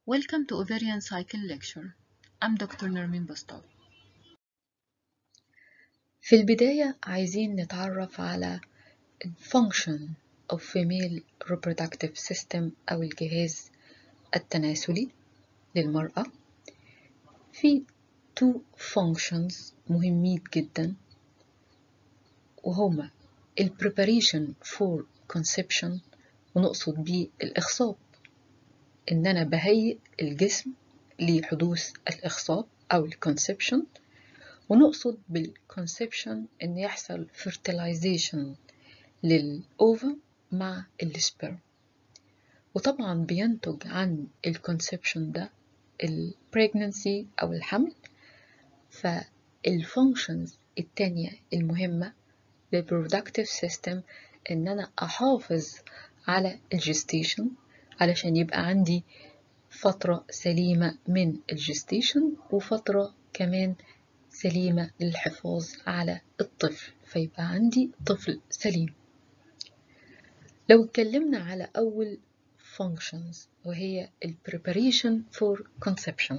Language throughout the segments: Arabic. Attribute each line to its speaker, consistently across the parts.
Speaker 1: Welcome to Ovarian Cycle Lecture. I'm Dr. Nermin Bastawi. في البداية عايزين نتعرف على Function of Female Reproductive System أو الجهاز التناسلي للمرأة. في two functions مهمين جدا وهما Preparation for Conception، ونقصد بيه الإخصاب، إن أنا بهيئ الجسم لحدوث الإخصاب أو الكونسبشن، ونقصد بالكونسبشن إن يحصل fertilization للأوفم مع السبرم، وطبعا بينتج عن الكونسبشن ده البريجننسي أو الحمل. فالفانكشنز التانية المهمة للبرودكتيف سيستم إن أنا أحافظ على الجستيشن علشان يبقى عندي فترة سليمة من الجستيشن وفترة كمان سليمة للحفاظ على الطفل، فيبقى عندي طفل سليم. لو اتكلمنا على أول functions وهي preparation for conception،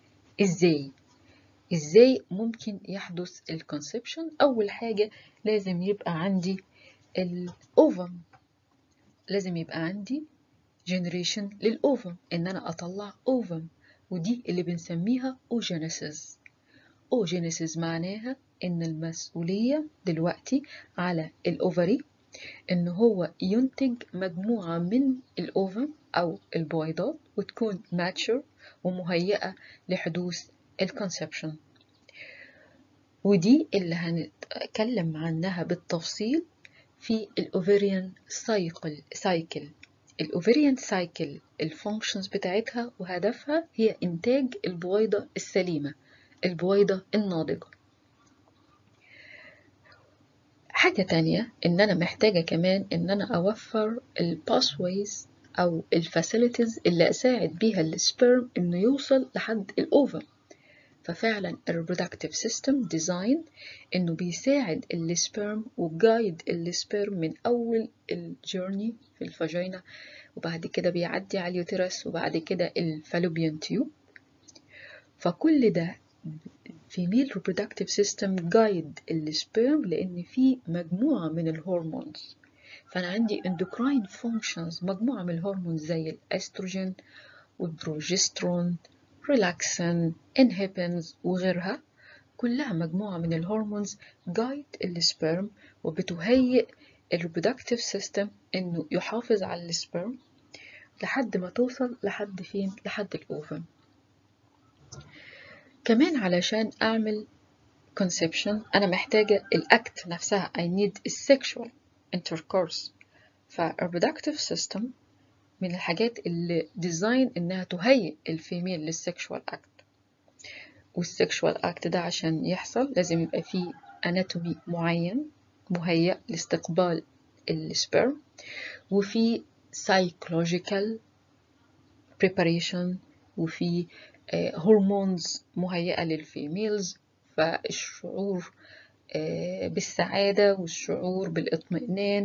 Speaker 1: إزاي ممكن يحدث الconception؟ أول حاجة لازم يبقى عندي الأوفم، لازم يبقى عندي generation للأوفم، إن أنا أطلع أوفم، ودي اللي بنسميها oogenesis. oogenesis معناها إن المسؤولية دلوقتي على الأوفري إن هو ينتج مجموعة من الأوفم أو البويضات وتكون mature ومهيئة لحدوث الكونسبشن، ودي اللي هنتكلم عنها بالتفصيل في الأوفريان سايكل. الأوفريان سايكل الفانكشنز بتاعتها وهدفها هي إنتاج البويضة السليمة، البويضة الناضجة. حاجة تانية إن أنا محتاجة كمان إن أنا أوفر الباسويز أو الفاسيلتيز اللي أساعد بيها السبرم إنه يوصل لحد الأوفم. ففعلا الريبرودكتيف سيستم ديزاين إنه بيساعد السبرم وجايد السبرم من أول الجيرني في الفاجينا، وبعد كده بيعدي على اليوترس، وبعد كده الفالوبيان تيوب. فكل ده female reproductive system guide السبرم لأن في مجموعة من الهرمونز. فأنا عندي endocrine functions، مجموعة من الهرمونز زي الأستروجين والبروجسترون، ريلاكسين، انهبينز وغيرها، كلها مجموعة من الهرمونز guide السبرم وبتهيئ الريبرودكتيف سيستم إنه يحافظ على السبرم لحد ما توصل لحد فين؟ لحد الأوفم. كمان علشان أعمل conception أنا محتاجة الأكت نفسها، I need sexual intercourse. فالreproductive system من الحاجات اللي ديزاين إنها تهيئ الفيميل للسكشوال أكت، والسكشوال أكت ده عشان يحصل لازم يبقى فيه anatomy معين مهيئ لاستقبال السبرم، وفي psychological preparation، وفي هرمونز مهيئة للفيميلز. فالشعور بالسعادة والشعور بالاطمئنان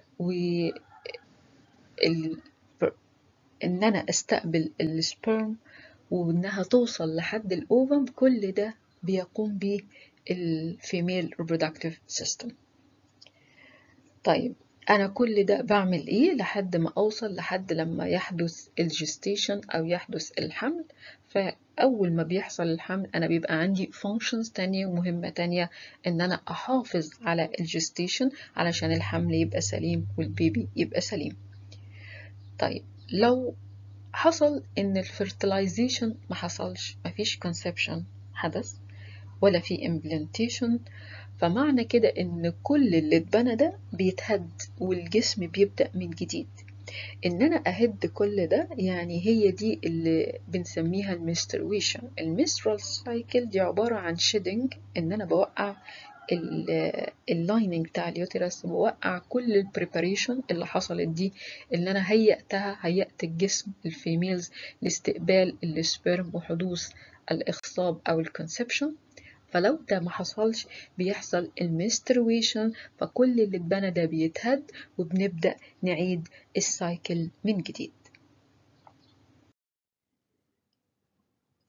Speaker 1: إن أنا أستقبل السبرم وإنها توصل لحد الأوفم، كل ده بيقوم به الفيميل reproductive system. طيب أنا كل ده بعمل إيه لحد ما أوصل لحد لما يحدث الجستيشن أو يحدث الحمل؟ فأول ما بيحصل الحمل أنا بيبقى عندي functions تانية ومهمة تانية، إن أنا أحافظ على الجستيشن علشان الحمل يبقى سليم والبيبي يبقى سليم. طيب لو حصل إن الفرتلايزيشن ما حصلش، مفيش conception حدث ولا في implantation، فمعنى كده إن كل اللي اتبنى ده بيتهد والجسم بيبدأ من جديد. إن أنا أهد كل ده يعني هي دي اللي بنسميها المنسترويشن. المنسترال سايكل دي عبارة عن شيدنج، إن أنا بوقع اللايننج بتاع اليوترس، بوقع كل البريباريشن اللي حصلت دي، اللي أنا هيأت الجسم الفيميلز لاستقبال السبرم وحدوث الإخصاب أو الكونسبشن. فلو ده ما حصلش بيحصل المنسترويشن، فكل اللي اتبنى ده بيتهد وبنبدأ نعيد السايكل من جديد.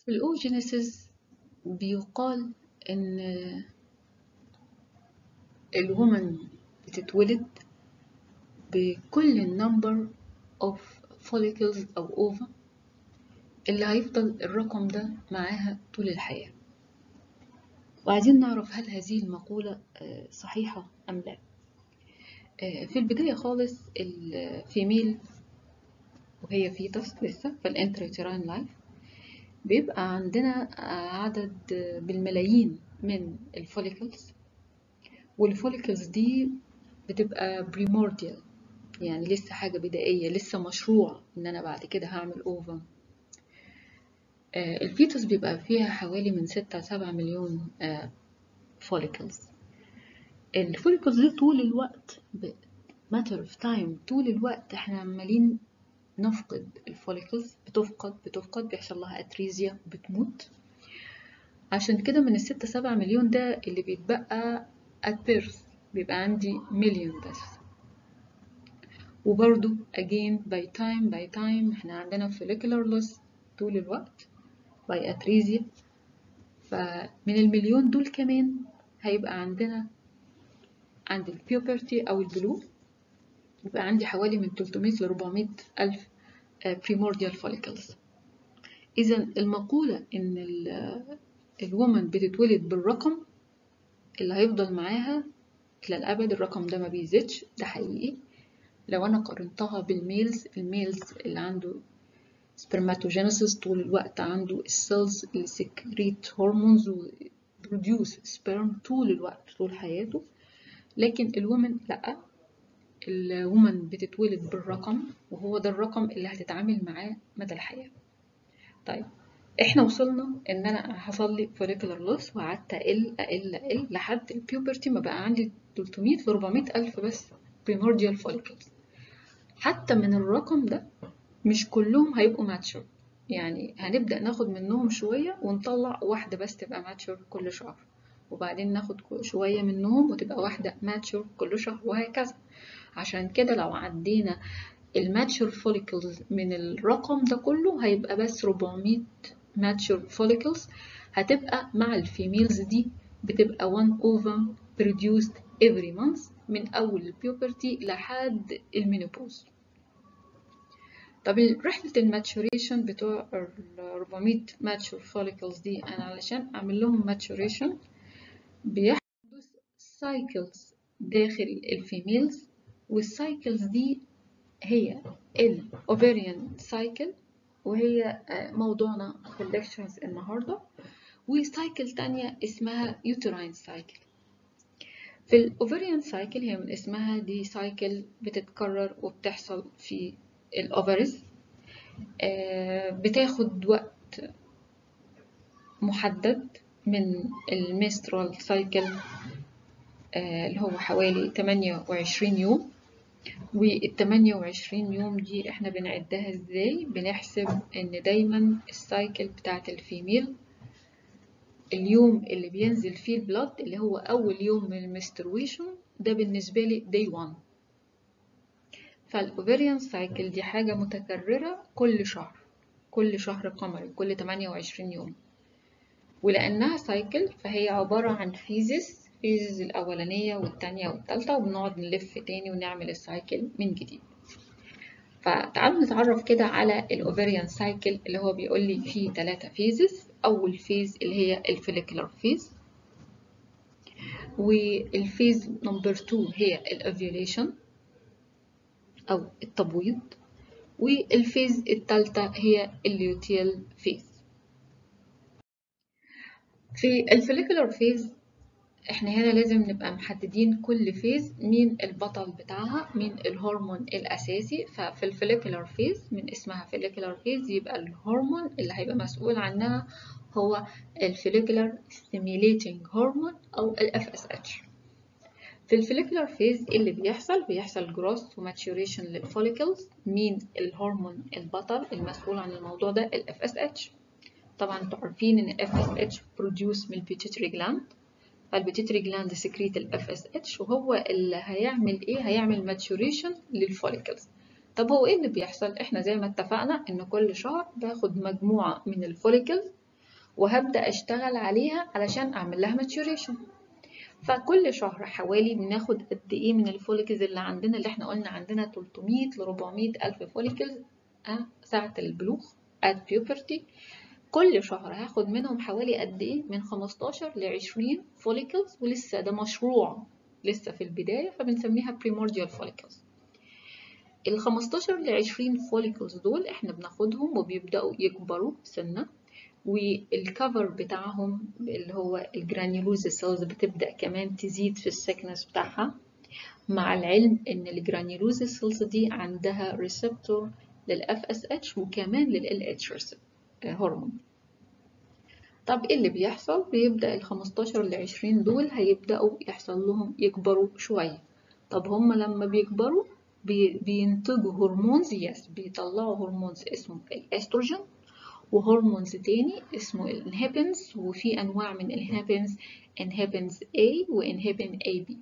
Speaker 1: في الأوجينيسيس بيقال إن الومن بتتولد بكل النمبر of follicles أو ova اللي هيفضل الرقم ده معاها طول الحياة. وعايزين نعرف هل هذه المقولة صحيحة أم لا. في البداية خالص الفيميل وهي فيتس لسه في الانتريتيرين لايف بيبقى عندنا عدد بالملايين من الفوليكلز، والفوليكلز دي بتبقى بريمورديال، يعني لسه حاجة بدائية، لسه مشروع إن أنا بعد كده هعمل أوفم. الفيتوس بيبقى فيها حوالي من 6-7 مليون فوليكلز. الفوليكلز دي طول الوقت matter of time، طول الوقت احنا عمالين نفقد الفوليكلز، بتفقد بيحصل لها اتريزيا بتموت. عشان كده من ال6-7 مليون ده اللي بيتبقى at birth بيبقى عندي مليون بس. وبرضو again by time احنا عندنا follicular loss طول الوقت by atresia. فمن المليون دول كمان هيبقى عندنا عند البيوبرتي أو البلوغ يبقى عندي حوالي من 300-400 ألف primordial follicles. إذا المقولة إن الومن بتتولد بالرقم اللي هيفضل معاها إلى الأبد، الرقم ده ما بيزيدش، ده حقيقي. لو أنا قارنتها بالميلز، الميلز اللي عنده سبرماتوجينيسيس طول الوقت عنده السيلز اللي سكريت هرمونز وبروديوس سبرم طول الوقت طول حياته. لكن الومن لأ، الومن بتتولد بالرقم وهو ده الرقم اللي هتتعامل معاه مدى الحياة. طيب احنا وصلنا ان انا حصل لي follicular loss وقعدت اقل لحد البيوبرتي ما بقى عندي 300-400 ألف بس primordial follicles. حتى من الرقم ده مش كلهم هيبقوا ماتشور، يعني هنبدأ ناخد منهم شوية ونطلع واحدة بس تبقى ماتشور كل شهر، وبعدين ناخد شوية منهم وتبقى واحدة ماتشور كل شهر، وهكذا. عشان كده لو عدينا الماتشور فوليكلز من الرقم ده كله هيبقى بس 400 ماتشور فوليكلز. هتبقى مع الفيميلز دي بتبقى 1 ovum produced every month من أول البيوبرتي لحد المينوبوز. طب رحلة الماتشوريشن بتوع ال 400 ماتشور فوليكلز دي، أنا علشان أعمل لهم ماتشوريشن بيحدث سايكلز داخل الفيميلز، والسايكلز دي هي الأوفريان سايكل وهي موضوعنا في الليكتشرز النهاردة، وسايكل تانية اسمها يوتراين سايكل. في الأوفريان سايكل هي من اسمها دي سايكل بتتكرر وبتحصل في الأوفرز، بتاخد وقت محدد من الميسترال سايكل اللي هو حوالي 28 يوم. وال28 يوم دي احنا بنعدها ازاي؟ بنحسب ان دايما السايكل بتاعت الفيميل اليوم اللي بينزل فيه البلد اللي هو اول يوم من المنسترويشن ده بالنسبة لي day 1. فالأوفريان سايكل دي حاجة متكررة كل شهر قمري كل 28 يوم. ولأنها سايكل فهي عبارة عن فيزز الأولانية والتانية والتالتة، وبنقعد نلف تاني ونعمل السايكل من جديد. فتعالوا نتعرف كده على الأوفريان سايكل اللي هو بيقول لي فيه 3 فيزز. أول فيز اللي هي الفوليكولار فيز، والفيز نمبر 2 هي الأوفيوليشن أو التبويض، والفيز الثالثة هي الليوتيال فيز. في الفوليكولار فيز احنا هنا لازم نبقى محددين كل فيز مين البطل بتاعها، مين الهرمون الأساسي. ففي الفوليكولار فيز من اسمها فوليكولار فيز يبقى الهرمون اللي هيبقى مسؤول عنها هو الفوليكولار ستيميليتنج هرمون أو ال FSH. في الفوليكولار فيز اللي بيحصل جروث وماتيوريشن للفوليكلز. مين الهرمون البطل المسؤول عن الموضوع ده؟ ال FSH. طبعا انتوا عارفين ان ال FSH produce من البيتيوتري جلاند، فالبيتيوتري جلاند سكريت ال FSH وهو اللي هيعمل ايه؟ هيعمل ماتيوريشن للفوليكلز. طب هو ايه اللي بيحصل؟ احنا زي ما اتفقنا ان كل شهر باخد مجموعة من الفوليكلز وهبدأ أشتغل عليها علشان أعمل لها maturation. فكل شهر حوالي بناخد قد إيه من الفوليكلز اللي عندنا، اللي احنا قلنا عندنا 300 ل 400 ألف فوليكلز ساعة البلوغ at puberty. كل شهر هاخد منهم حوالي قد إيه؟ من 15 ل 20 فوليكلز، ولسه ده مشروع لسه في البداية، فبنسميها primordial follicles. ال 15 ل 20 فوليكلز دول احنا بناخدهم وبيبدأوا يكبروا سنة، والكفر بتاعهم اللي هو الجرانيولوز سيلز بتبدأ كمان تزيد في السكنس بتاعها، مع العلم ان الجرانيولوز سيلز دي عندها ريسبتور للأف اس اتش وكمان لل اتش هرمون. طب ايه اللي بيحصل؟ بيبدأ ال 15 ل 20 دول هيبدأوا يحصل لهم يكبروا شوية. طب هم لما بيكبروا بينتجوا هرمونز، بيطلعوا هرمونز اسمه الاستروجين، وهرمونز تاني اسمه الانهبينز، وفي انواع من الانهبينز، انهبينز A وانهبين AB.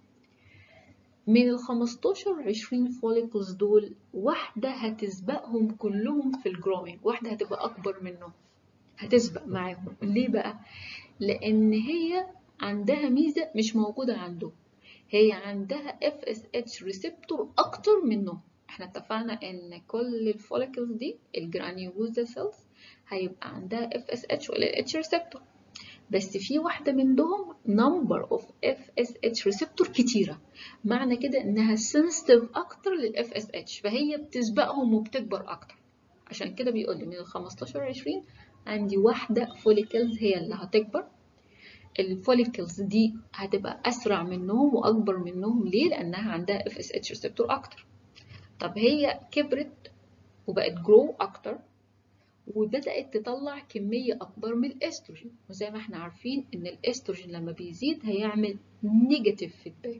Speaker 1: من ال 15 20 فوليكلز دول واحدة هتسبقهم كلهم في الجروينج، واحدة هتبقى أكبر منهم هتسبق معاهم. ليه بقى؟ لأن هي عندها ميزة مش موجودة عندهم، هي عندها FSH ريسبتور أكتر منهم. احنا اتفقنا ان كل الفوليكلز دي الجرانيولوزا سيلز هيبقى عندها FSH ولا H ريسبتور، بس في واحدة منهم number of FSH ريسبتور كتيرة، معنى كده انها sensitive اكتر لل FSH، فهي بتسبقهم وبتكبر اكتر. عشان كده بيقول لي من ال 15 20 عندي واحدة فوليكلز هي اللي هتكبر. الفوليكلز دي هتبقى أسرع منهم وأكبر منهم. ليه؟ لأنها عندها FSH ريسبتور أكتر. طب هي كبرت وبقت جرو أكتر وبدأت تطلع كمية أكبر من الأستروجين، وزي ما احنا عارفين إن الأستروجين لما بيزيد هيعمل نيجاتيف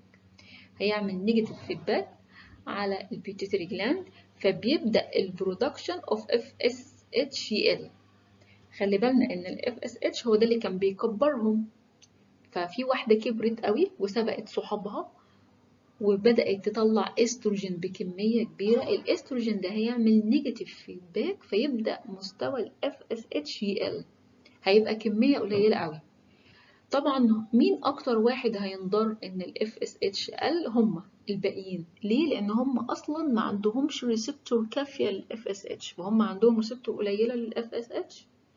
Speaker 1: فيدباك على البيتيوتري جلاند، فبيبدأ البرودكشن اوف FSH يقل. خلي بالنا إن ال FSH هو ده اللي كان بيكبرهم. ففي واحدة كبرت قوي وسبقت صحابها وبدأت تطلع استروجين بكمية كبيرة، الاستروجين ده هيعمل نيجاتيف فيدباك، فيبدأ مستوى ال FSH يقل، هيبقى كمية قليلة قوي. طبعا مين أكتر واحد هينضر إن ال FSH قل؟ هما الباقيين. ليه؟ لأن هما أصلا ما عندهمش ريسبتور كافية لل FSH، وهم عندهم ريسبتور قليلة لل FSH،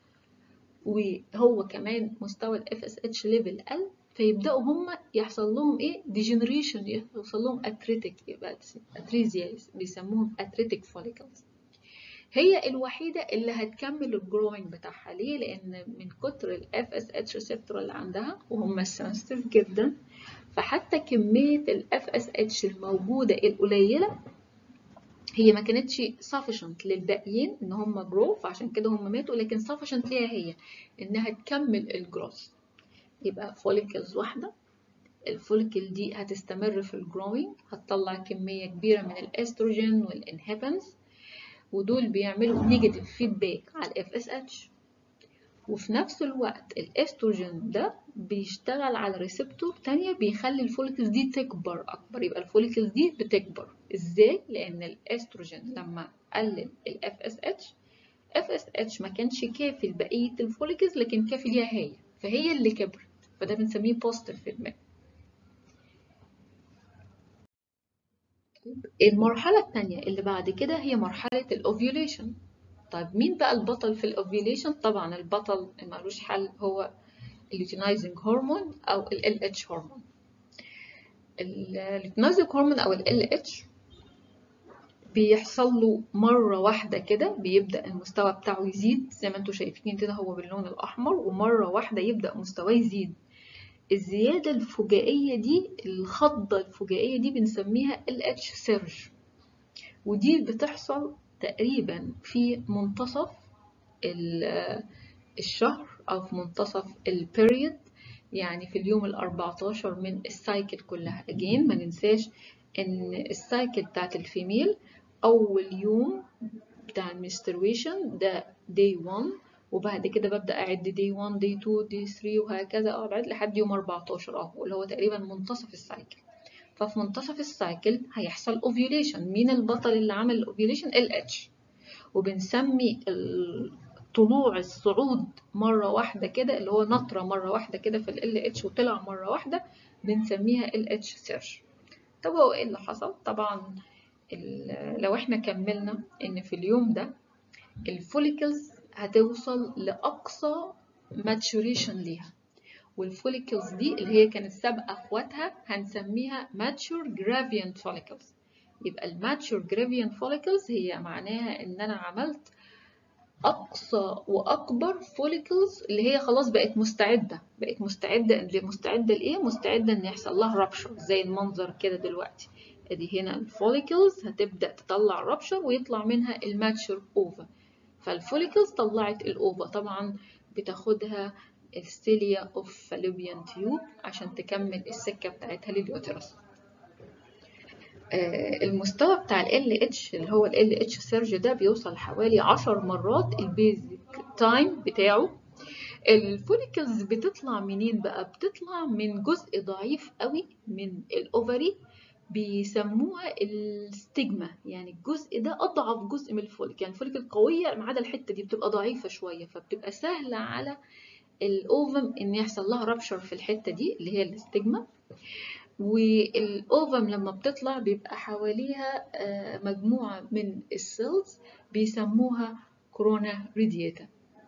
Speaker 1: وهو كمان مستوى ال FSH ليفل قل، فيبدأوا هم يحصل لهم ايه؟ ديجنريشن، يحصل لهم اتريتيك، يبقى اتريزيا، بيسموهم اتريتيك فوليكلز. هي الوحيدة اللي هتكمل الجروينج بتاعها. ليه؟ لأن من كتر ال FSH ريسبتور اللي عندها وهم سنسيتيف جدا، فحتى كمية ال FSH الموجودة القليلة هي ما كانتش sufficient للباقيين ان هم جرو، فعشان كده هم ماتوا، لكن sufficient ليها هي انها تكمل الجروث. يبقى فوليكلز واحدة، الفوليكل دي هتستمر في الجروينج، هتطلع كمية كبيرة من الاستروجين والانهبينز، ودول بيعملوا نيجاتيف فيدباك على ال FSH. وفي نفس الوقت الاستروجين ده بيشتغل على ريسبتور تانية بيخلي الفوليكلز دي تكبر أكبر. يبقى الفوليكلز دي بتكبر إزاي؟ لأن الاستروجين لما قلل ال FSH ما كانش كافي لبقية الفوليكلز، لكن كافي ليها هي، فهي اللي كبرت، فده بنسميه بوزيتيف فيدباك. المرحلة التانية اللي بعد كده هي مرحلة الأوفيوليشن. طيب مين بقى البطل في الأوفيوليشن؟ طبعا البطل مالوش حل هو اللوتينايزنج هرمون أو ال LH هرمون. اللوتينايزنج هرمون أو ال LH بيحصل له مرة واحدة كده، بيبدأ المستوى بتاعه يزيد زي ما انتوا شايفين كده، هو باللون الأحمر، ومرة واحدة يبدأ مستواه يزيد. الزيادة الفجائية دي، الخضة الفجائية دي بنسميها LH سيرج، ودي بتحصل تقريبا في منتصف الشهر أو في منتصف البيريود، يعني في اليوم ال14 من السايكل كلها. أجين ما ننساش إن السايكل بتاعت الفيميل أول يوم بتاع المنسترويشن ده day 1، وبعد كده ببدأ أعد day 1 day 2 day 3 وهكذا أبعد لحد يوم 14 أهو، اللي هو تقريبا منتصف السايكل. ففي منتصف السايكل هيحصل ovulation. مين البطل اللي عمل الاوفيوليشن؟ LH. وبنسمي طلوع الصعود مرة واحدة كده، اللي هو نطرة مرة واحدة كده في ال LH وطلع مرة واحدة، بنسميها LH سيرج. طب هو ايه اللي حصل؟ طبعا لو احنا كملنا ان في اليوم ده الفوليكلز هتوصل لأقصى ماتشوريشن ليها، والفوليكلز دي اللي هي كانت سابقة اخواتها هنسميها ماتشور جرافيان فوليكلز. يبقى الماتشور جرافيان فوليكلز هي معناها ان انا عملت اقصى واكبر فوليكلز اللي هي خلاص بقت مستعده لايه؟ مستعده ان يحصل لها رابشر، زي المنظر كده دلوقتي. ادي هنا الفوليكلز هتبدا تطلع رابشر ويطلع منها الماتشور اوفا. فالفوليكلز طلعت الاوفا، طبعا بتاخدها السيليا اوف فالوبيان تيوب عشان تكمل السكه بتاعتها لليوترس. المستوى بتاع ال LH اللي هو ال LH سيرج ده بيوصل حوالي 10 مرات البيزك تايم بتاعه. الفوليكلز بتطلع منين بقى؟ بتطلع من جزء ضعيف قوي من الأوفري بيسموها الستيجما، يعني الجزء ده أضعف جزء من الفوليكل. يعني الفوليكل قوية ما عدا الحتة دي بتبقى ضعيفة شوية، فبتبقى سهلة على الأوفم إن يحصل لها رابشر في الحتة دي اللي هي الستيجما. والأوفم لما بتطلع بيبقى حواليها مجموعة من السيلز بيسموها كورونا ريدياتا.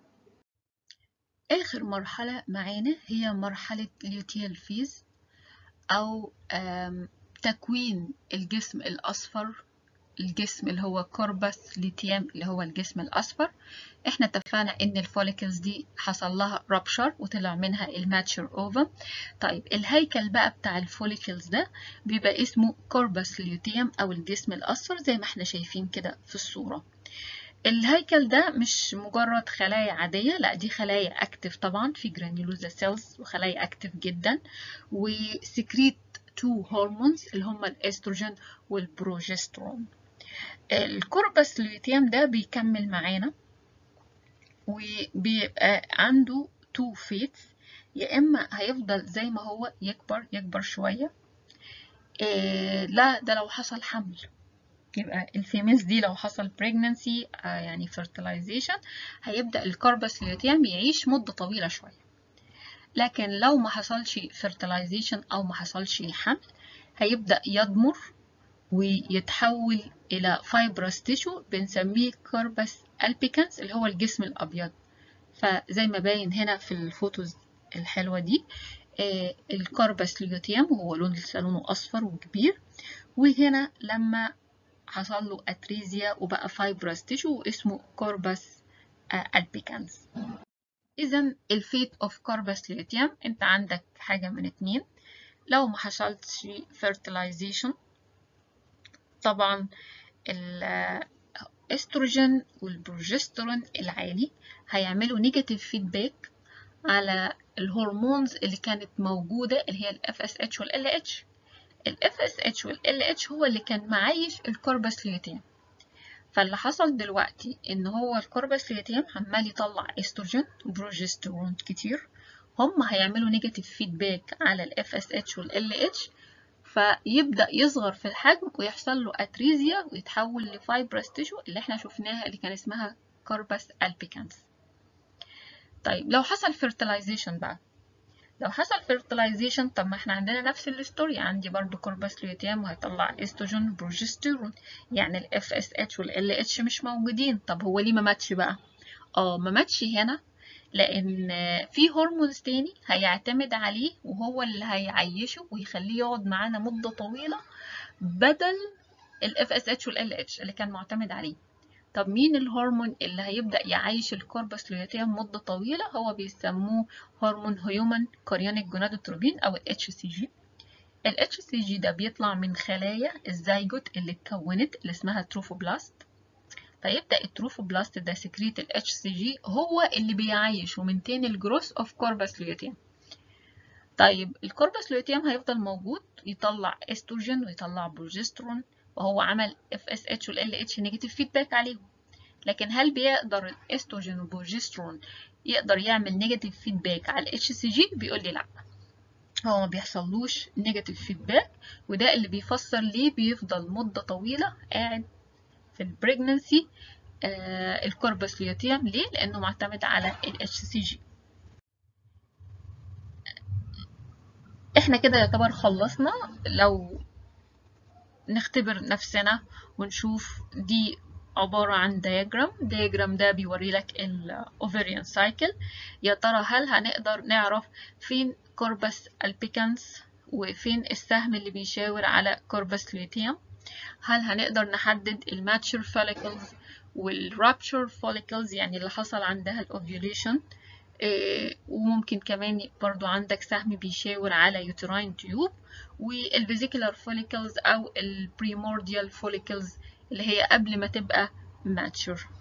Speaker 1: آخر مرحلة معانا هي مرحلة اليوتيال فيز أو تكوين الجسم الأصفر، الجسم اللي هو كوربس ليتيام اللي هو الجسم الأصفر. احنا اتفقنا ان الفوليكلز دي حصل لها رابشر وطلع منها الماتشر اوفم. طيب الهيكل بقى بتاع الفوليكلز ده بيبقى اسمه كوربس ليوتيام او الجسم الأصفر زي ما احنا شايفين كده في الصورة. الهيكل ده مش مجرد خلايا عادية، لا دي خلايا اكتف طبعا، في جرانيولوزا سيلز وخلايا اكتف جدا، وسكريت تو هرمونز اللي هما الاستروجين والبروجسترون. الكوربس لوتيام ده بيكمل معانا وبيبقى عنده تو فيتس، يا اما هيفضل زي ما هو يكبر شوية. لا ده لو حصل حمل، يبقى الفيميلز دي لو حصل pregnancy يعني fertilization هيبدأ الكوربس لوتيام يعيش مدة طويلة شوية. لكن لو ما حصلش fertilization أو ما حصلش حمل هيبدأ يضمر ويتحول إلى fibrous tissue بنسميه كوربس albicans اللي هو الجسم الأبيض. فزي ما باين هنا في الفوتوز الحلوة دي الكوربس لوتيام هو لونه أصفر وكبير، وهنا لما حصل له اتريزيا وبقى فايبرس تيشو واسمه كوربس البيكانز. اذا الفيت اوف كوربس لوتيام انت عندك حاجه من اتنين، لو ما حصلش fertilization طبعا الاستروجين والبروجسترون العالي هيعملوا نيجاتيف فيدباك على الهرمونز اللي كانت موجوده اللي هي ال FSH وال LH. ال FSH وال LH هو اللي كان معايش الكوربس لوتيام. فاللي حصل دلوقتي ان هو الكوربس لوتيام عمال يطلع استروجين وبروجسترون كتير، هم هيعملوا نيجاتيف فيدباك على ال FSH وال LH، فيبدأ يصغر في الحجم ويحصل له اتريزيا ويتحول لفايبرس تيشو اللي احنا شفناها اللي كان اسمها كوربس البيكانز. طيب لو حصل fertilization بقى، لو حصل fertilization طب ما احنا عندنا نفس الستوري، عندي برضو كوربس لوتيام وهيطلع استروجين وبروجسترون، يعني ال FSH وال LH مش موجودين. طب هو ليه ما ماتش بقى؟ ما ماتش هنا لان في هرمونز تاني هيعتمد عليه وهو اللي هيعيشه ويخليه يقعد معانا مدة طويلة بدل ال FSH وال LH اللي كان معتمد عليه. طب مين الهرمون اللي هيبدأ يعيش الكوربس لوتيام مدة طويلة؟ هو بيسموه هرمون هيومن كوريونيك جونادوتروبين أو ال HCG. ال HCG ده بيطلع من خلايا الزيجوت اللي اتكونت اللي اسمها تروفوبلاست، فيبدأ التروفوبلاست ده سكريت ال HCG هو اللي بيعيش ومنتين الجروث اوف كوربس لوتيام. طيب الكوربس لوتيام هيفضل موجود يطلع استروجين ويطلع بروجسترون وهو عمل FSH وال LH نيجاتيف فيدباك عليهم، لكن هل بيقدر الاستروجين والبروجسترون يقدر يعمل نيجاتيف فيدباك على ال HCG؟ بيقول لي لا، هو ما بيحصلوش نيجاتيف فيدباك، وده اللي بيفسر ليه بيفضل مدة طويلة قاعد في البريجننسي الكوربس ليوتيوم. ليه؟ لأنه معتمد على ال HCG. احنا كده يعتبر خلصنا. لو نختبر نفسنا ونشوف، دي عبارة عن دياجرام ده بيوري لك الأوفريان سايكل. يا ترى هل هنقدر نعرف فين كوربس البيكانس وفين السهم اللي بيشاور على كوربس لوتيوم؟ هل هنقدر نحدد الماتشر فوليكلز والرابتشر فوليكلز، يعني اللي حصل عندها الأوفيوليشن؟ وممكن كمان برضو عندك سهم بيشاور على يوتراين تيوب، والفيزيكولار فوليكلز او البريمورديال فوليكلز اللي هي قبل ما تبقى ماتشور.